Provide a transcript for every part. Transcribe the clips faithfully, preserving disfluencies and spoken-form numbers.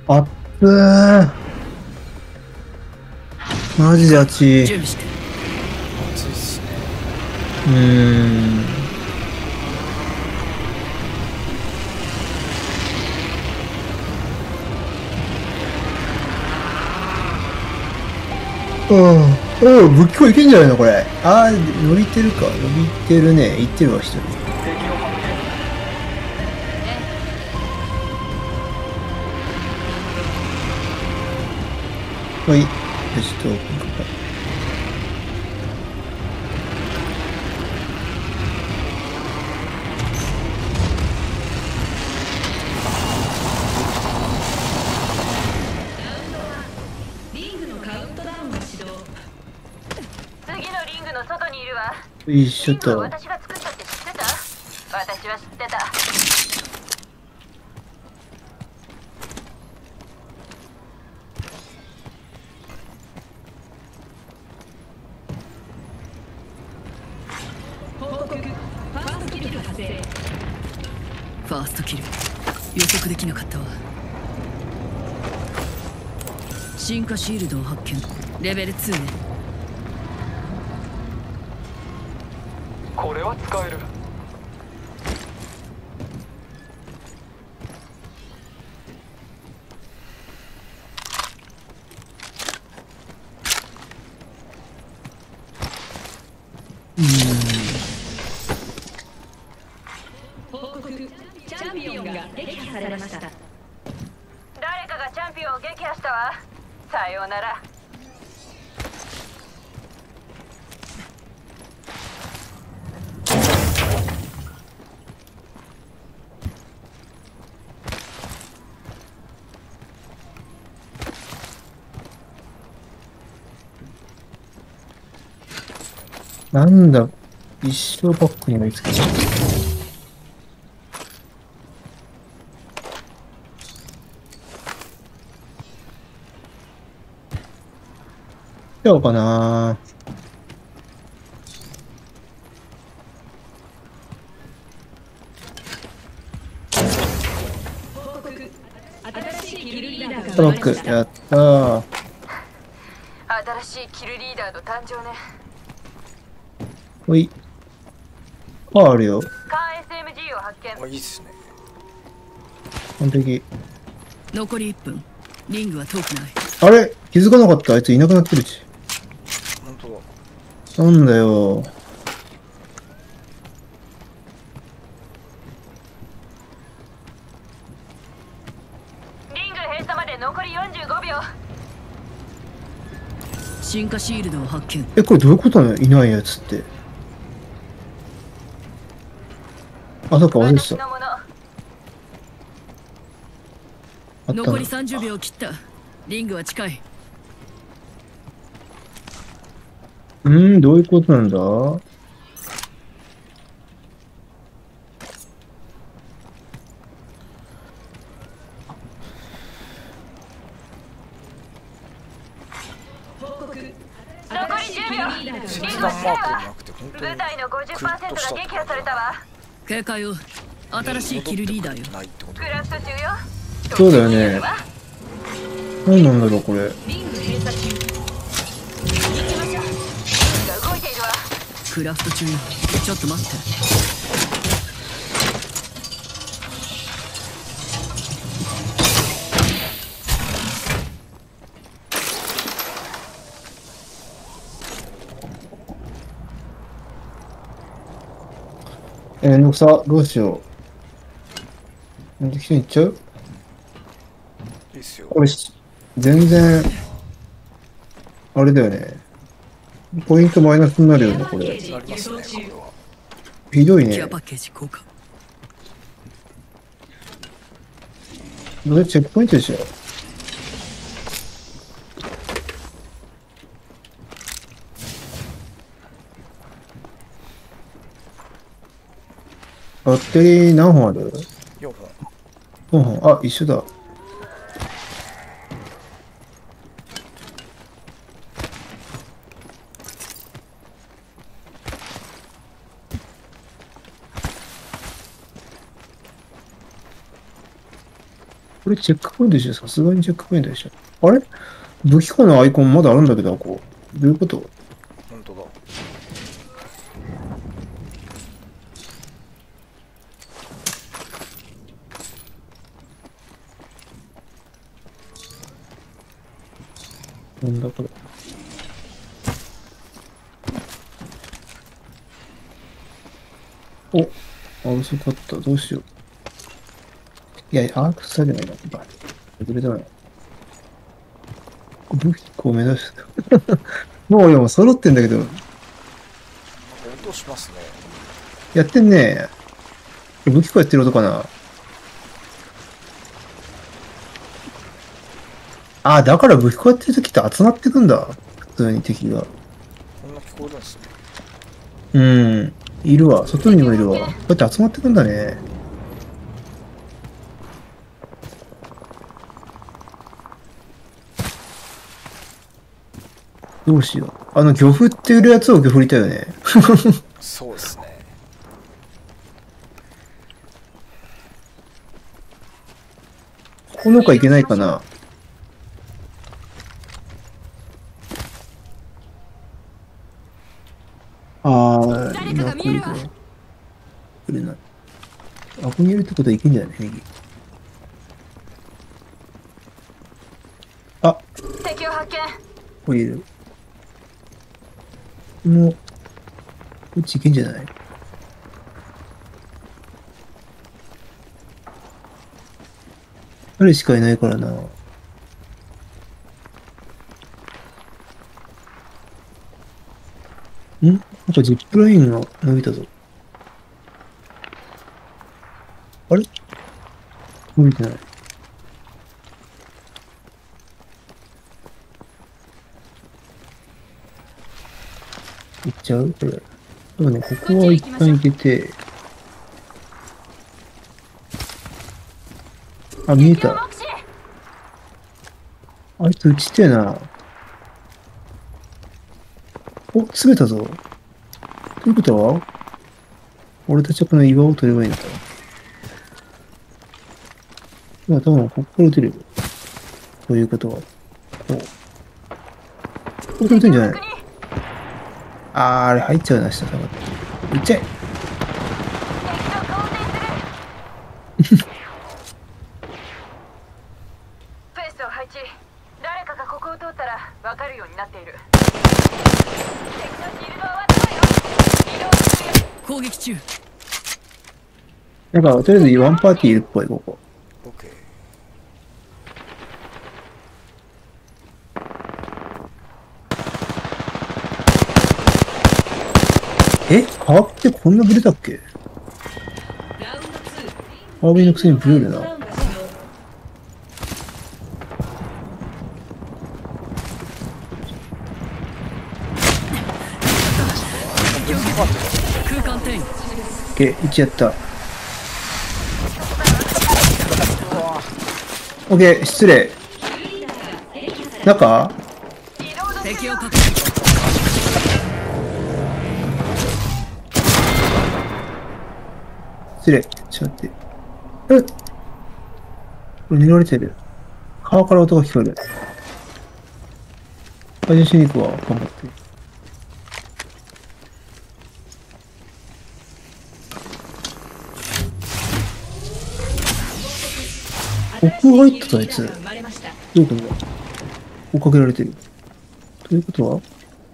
あっつー。マジで熱い。 準備して。 暑いっすね。 うーん。うん。おお、武器庫いけんじゃないのこれ。あー、伸びてるか。伸びてるね。いってるわ、一人。 敵を発見。 はい。よし、と、今回。 リングのカウントダウンが始動。 次のリングの外にいるわ。 よいしょリングはと。 私が作ったって知ってた？私は知ってた。 報告。ファーストキル発生。 ファーストキル予測できなかったわ。進化シールドを発見。レベルツーね。 これは使える。 報告。チャンピオンが撃破されました。 誰かがチャンピオンを撃破したわ。さようなら。 なんだ、一生バックに追いつけた。どうかな。 報告。新しいキルリーダーがトロック、やったー。 新しいキルリーダーの誕生ね。 ほい。あ、あるよ。 カー エスエムジー を発見。 あ、いいっすね。 完璧。 残りいっぷん。リングは遠くない。 あれ気づかなかった。あいついなくなってるし。 本当だ。 なんだよ。 リング閉鎖まで残りよんじゅうごびょう。 進化シールドを発見。 え、これどういうことなの？いないやつって。あ、そっか、忘れてた。 私のもの。 あったの。 残りさんじゅうびょう切った。リングは近い。 うーん、どういうことなんだ？ 報告。 残り新しいじゅうびょう。 キルリーダーが切リング断マークじゃなくて本当に部隊の ごじゅっパーセント が撃破されたわ。 警戒を。新しいキルリーダーよ。 ないってことクラフト中よ。 そうだよね。何なんだろう、これ。 リング閉鎖中。 行きましょう。リングが動いているわ。 クラフト中よ。ちょっと待って。 えー、めんどくさ。どうしよう。なんで人に行っちゃう？ いいっすよ。 これし、全然、あれだよね。ポイントマイナスになるよね、これ。 なりますね、これは。 ひどいねケア。パッケージ交換。 どれチェックポイントでしょ？バッテリー何本ある？ よんほん。 よんほん。あ、一緒だ。 これチェックポイントでしょ？さすがにチェックポイントでしょ？あれ武器庫のアイコンまだあるんだけど、こう。どういうこと？ 本当だ。 なんだこれ。お、あ、遅かった。どうしよう。いや、アークスタじゃないな。バリ。ずれたな。武器庫を目指す。もう、でも揃ってんだけど、 なんか音しますね。 やってんね。武器庫やってる音かな。あ、だから武器庫やってる時って集まってくんだ。普通に敵が。 こんな聞こえるんですね。 うん。いるわ。外にもいるわ。こうやって集まってくんだね。どうしよう。あの、漁夫って売るやつを漁夫りたいよね。 そうですね。 このかいけないかな。あー、 誰かが見えるわ。 これな。あ、ここにいるってことはいけんじゃない右。あ、 敵を発見。 ここにいる。もう、こっち行けんじゃない？彼しかいないからな。んなんかジップラインが伸びたぞ。あれ伸びてない。行っちゃうこれ。でもね、ここは一旦行けて。あ、見えた。あいつ撃ちてえな。お、詰めたぞ。ということは俺たちはこの岩を取ればいいのか。今多分ここから撃てるよ。ということは。こう。ここから撃てんじゃない？あー、あれ入っちゃうな、下下がって。撃っちゃえ。 敵と交戦する。ペースを配置。誰かがここを通ったら分かるようになっている。敵のシールドは渡るよ。移動する。 攻撃中。 なんか、とりあえずワンパーティーいるっぽい、ここ。 オッケー。 え川ってこんなブレたっけ？ ラウンドツー。 川辺のくせにブレるな。 空間転移。 え、いちやった。オッケー、失礼。中？ 敵を確認。 失礼。ちょっと待って。えっこれ狙われてる。川から音が聞こえる。回収しに行くわ。頑張って。奥入ってたあいつ。どういうことだ？追っかけられてる。ということは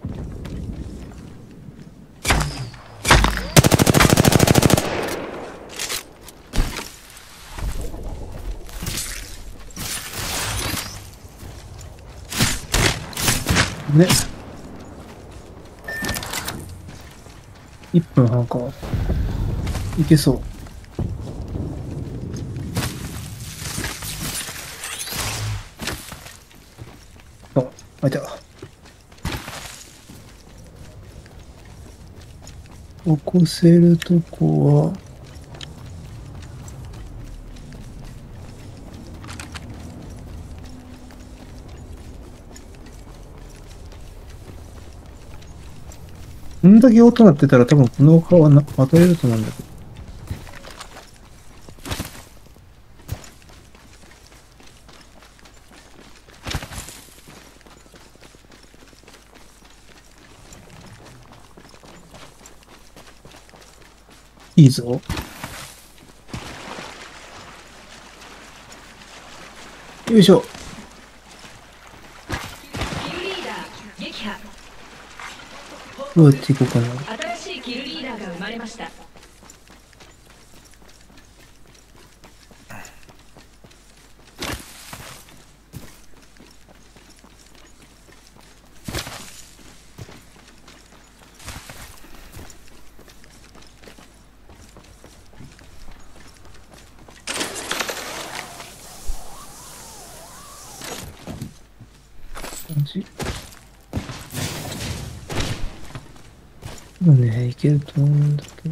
ね。いっぷんはんか。いけそう。あ、開いた。起こせるとこは、こんだけ音鳴ってたら多分この丘はな渡れると思うんだけど。 いいぞ。よいしょ。 キルリーダー撃破。 どうやっていこうかな。 新しいキルリーダーが生まれました。 感じ。そうね、いけると思うんだけど。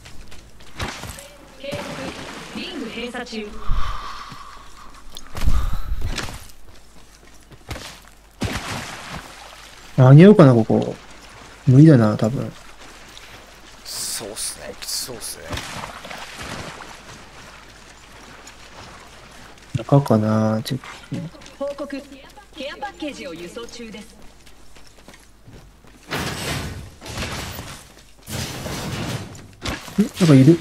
警告、リング閉鎖中。 間に合うかな、ここ。無理だな、多分。 そうっすね、きつそうっすね。 中かな、チェック。 報告、ケアパッケージを輸送中です。 んなんかいる。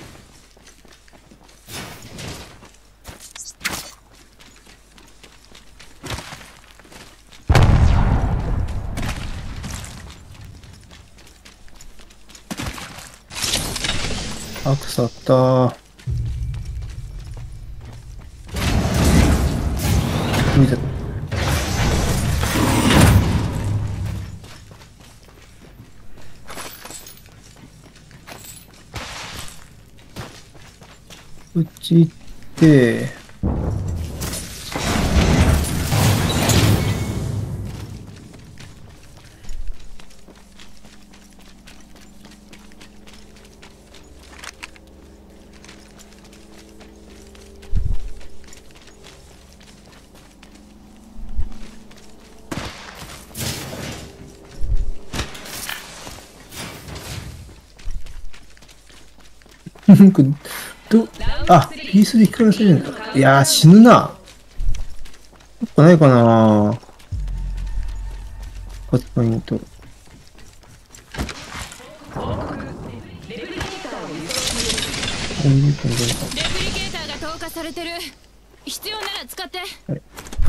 あ、腐ったー。見た。こっち行って、ど、あ、ピースで引っからせるんだ。いやー、死ぬな。どっかないかな。カットポイント。 レプリケーターを輸送中です。 よんじゅっぷんでか。 レプリケーターが投下されてる。必要なら使って。 はい。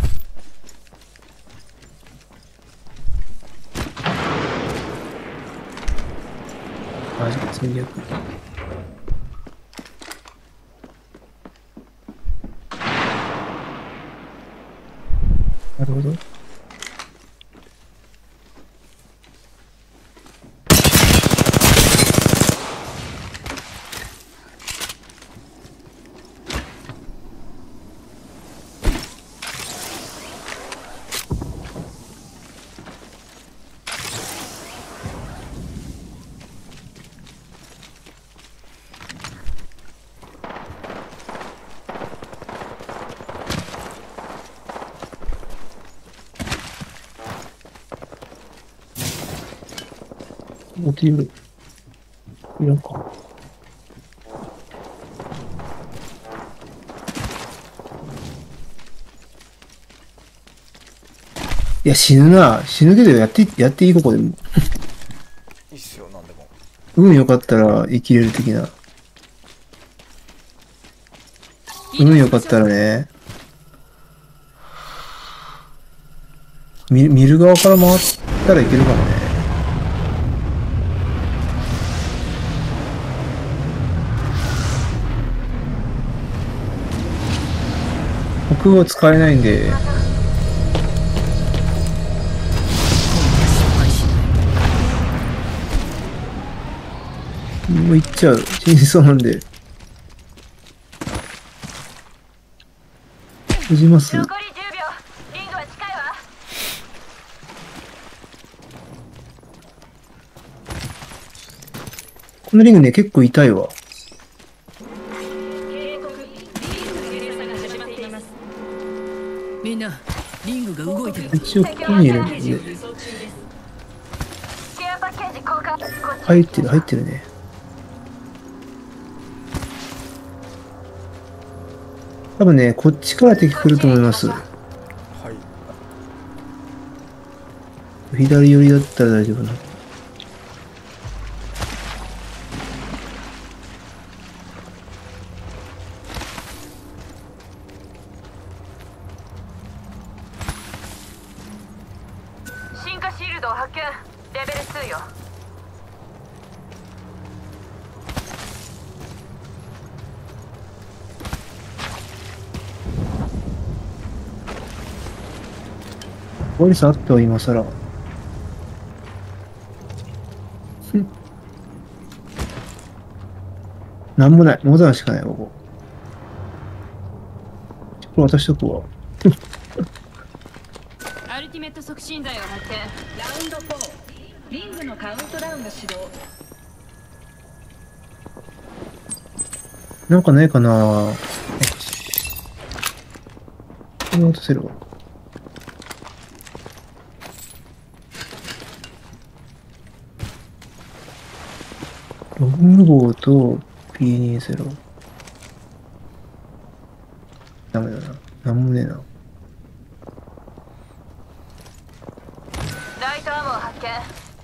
マジか、戦略。なるほど。モチーフ。いらんか。いや、死ぬな。死ぬけどやって、やっていいここでも。 いいっすよ、なんでも。 運良かったら生きれる的な。運良かったらね。見、見る側から回ったらいけるかもね。僕は使えないんで。もう行っちゃう。死にそうなんで。閉じます。 残りじゅうびょう。リングは近いわ。 このリングね、結構痛いわ。 警告、リング閉鎖が始まっています。 みんな、リングが動いてる。 一応ここにいるんで。 パッケージを輸送中です。 ケアパッケージ交換。こっち入ってる、入ってるね。多分ね、こっちから敵来ると思います。 はい。 左寄りだったら大丈夫な。 レベルツーよ。 終わりさあっては今更。なんもない。モダンしかない、ここ。これ渡しとくわ。 アルティメット促進剤を発見。ラウンドフォー、リングのカウントダウンが始動。 なんかないかなぁ。これ渡せるわ。ログ号と ピーにじゅう。ダメだな。なんもねえな。 ライトアモを発見。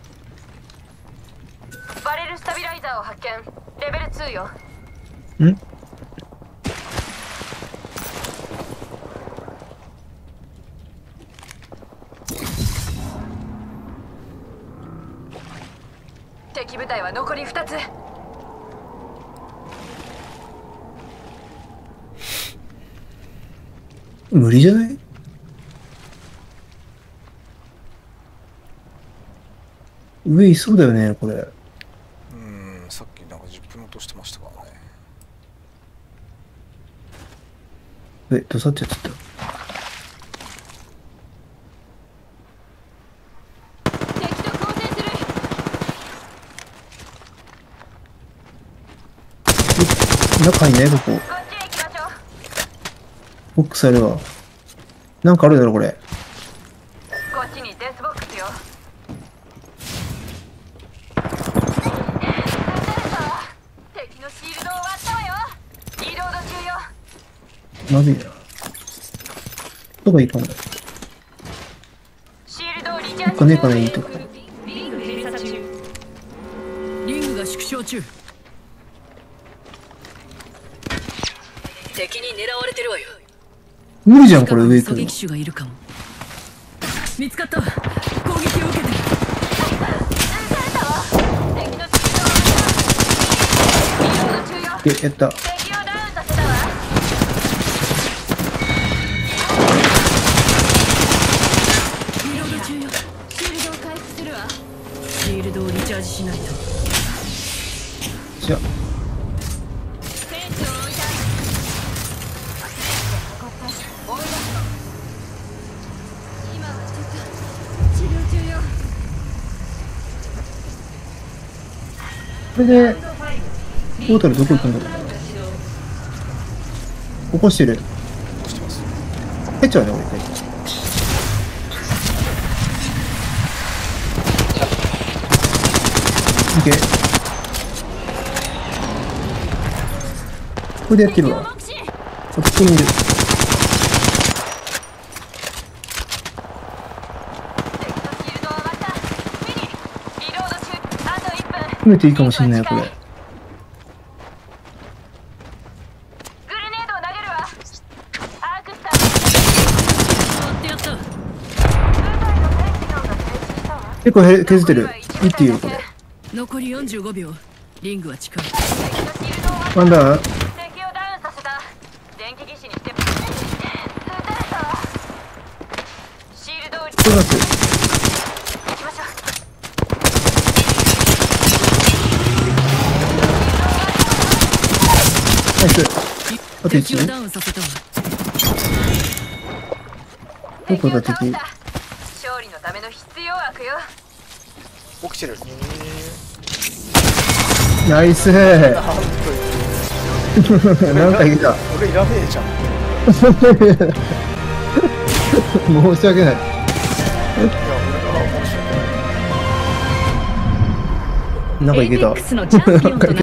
バレルスタビライザーを発見。レベルツーよ。 ん敵部隊は残りふたつ。 無理じゃない？上いそうだよね、これ。 うーん、さっきなんかじゅっぷん落としてましたからね。 え、どさっちゃってた。 敵と交戦する。 中にね、ここ。 こっちへ行きましょう。 ボックスあるわ。なんかあるだろ、これ。 こっちにデスボックスよ。敵のシールドを割ったわよ。リロード中よ。 まずいな。どこがいいかも。 シールドをリチャージなんかねえかな、いいとこ。 リング閉鎖中。 リングが縮小中。敵に狙われてるわよ。 無理じゃん、これ上行くの。 狙撃手がいるかも。見つかった。攻撃を受けてる。 敵のシールドを割った。リロード中よ。 え、やった。 敵をダウンさせたわ。 リロード中よ。 シールドを回復するわ。 シールドをリチャージしないと。 じゃあ、 戦地を置いた。今はちょっと治療中よ。 これで、トータルどこ行くんだろう。起こしてる。 落としてます。 入っちゃうね、俺。いけ。これでやってるわ。 目視。 こっちにいる。 敵のシールドを割った。ミニリロード中。あといっぷん。 含めていいかもしんないよ、これ。 グレネードを投げるわ。アークスター。 終わってやった。 部隊の戦士能が停止したわ。 結構へ削ってる。いっていいよ、これ。 残りよんじゅうごびょう。リングは近い。 敵のシールドを割った。 ワンダー、 敵をダウンさせた。電気技師にして撃たれたわ。シールドをこれます。 行きましょう。 ナイス。あといち。 敵をダウンさせたわ。 どこだ、敵。 勝利のための必要悪よ。 起きてる。 ナイスー。なんかいた。 俺いらねえじゃん。 申し訳ない。 いや、俺が面白い。 なんかいけた。 エイペックスのチャンピオンとな